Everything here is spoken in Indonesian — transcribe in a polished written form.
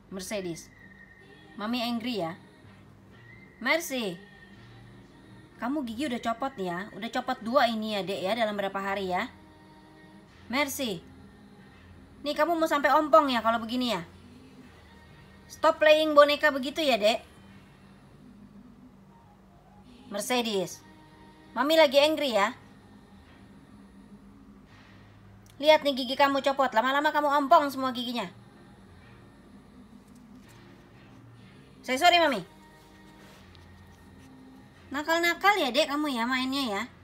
Mercedes, Mami angry ya. Mercy, kamu gigi udah copot ya. Udah copot 2 ini ya dek ya, dalam berapa hari ya. Mercy, nih kamu mau sampai ompong ya kalau begini ya. Stop playing boneka begitu ya dek. Mercedes, Mami lagi angry ya. Lihat nih gigi kamu copot, lama-lama kamu ompong semua giginya. Saya sorry Mami. Nakal-nakal ya dek kamu ya mainnya ya.